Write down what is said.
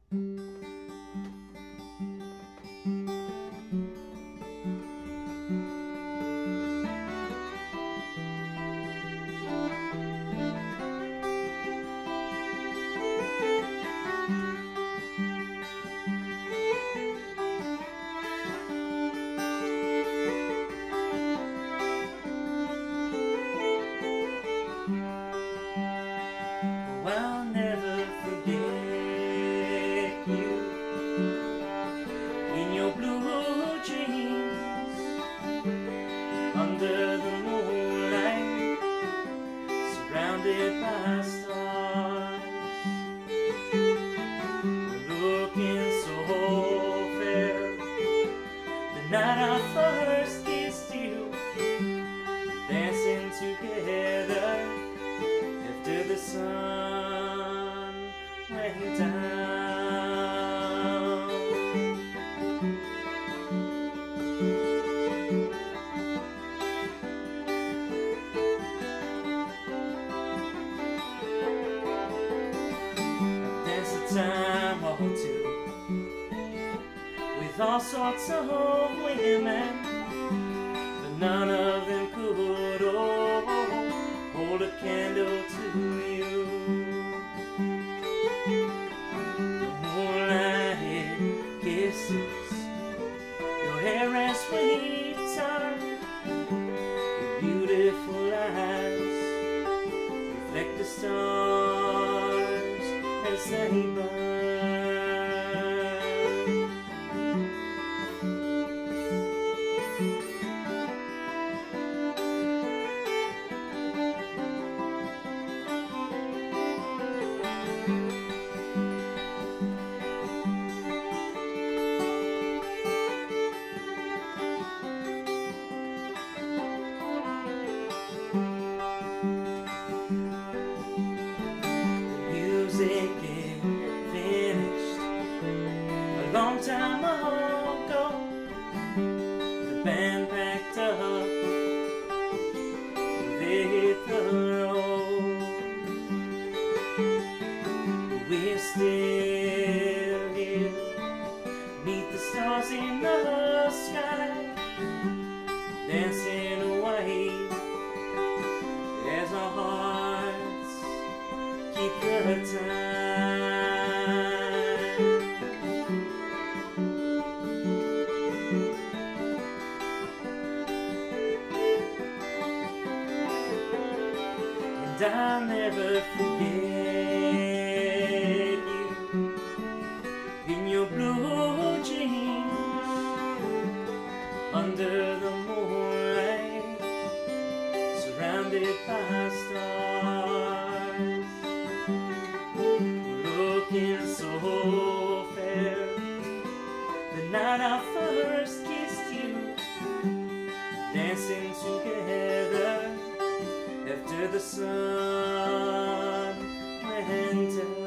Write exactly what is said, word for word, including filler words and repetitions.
I'll never forget you in your blue jeans under the moonlight, surrounded by stars, looking so fair. The night I first kissed you, dancing together after the sun went down. I've danced a time or two with all sorts of women, but none of them could oh, hold a candle to you. Moonlight kisses, your hair and sweet tongue, your beautiful eyes reflect the stars as they burn. Music finished a long time ago. The band packed up, they hit the road. We're still here, neath the stars in the sky, dancing away as our hearts keep the time. And I'll never forget you in your blue jeans under the moonlight, surrounded by stars, looking so fair. The night I first kissed you, dancing together after the sun went down.